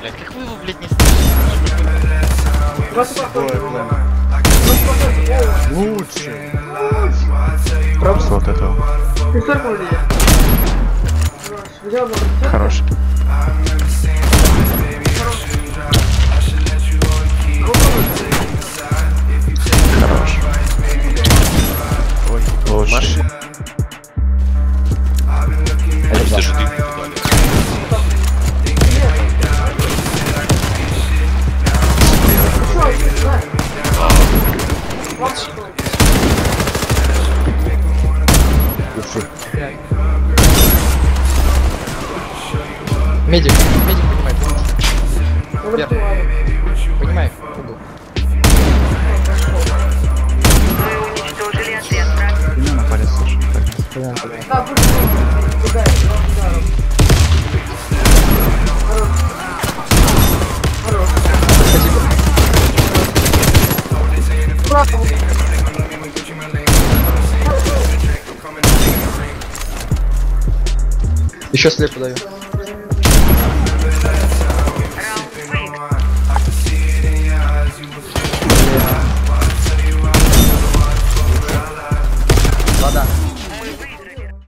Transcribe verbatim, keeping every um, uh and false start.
блядь. Как вы его, блядь, не слышите? Лучше. Просто вот этого. Хороший. Хорош. Ой, Лучше. машина. Они все же дым туда. Медик, медик понимает. Вверх. Понимай, угол. Уничтожили отряд врага. Меня напали, слушай. Еще слепо даю. Раунд выигран.